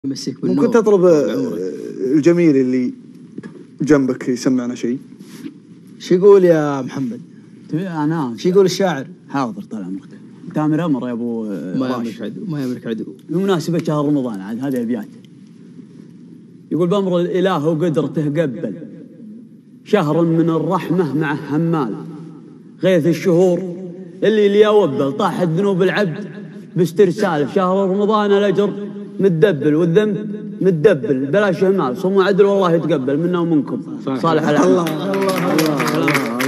يمسيك بالنور. ممكن تطلب الجميل اللي جنبك يسمعنا شيء؟ شو يقول يا محمد؟ أنا شو يقول الشاعر؟ حاضر طال عمرك. تامر أمر يا أبو راشد. ما يملك عدو. بمناسبة شهر رمضان عاد هذه الأبيات. يقول بأمر الإله وقدرته قبل شهر من الرحمة مع همال غيث الشهور اللي ليوبل طاحت ذنوب العبد باسترسال. في شهر رمضان الأجر متدبل والذنب متدبل بلاش همال. صوموا عدل والله يتقبل منا ومنكم صالح الأعمال. الله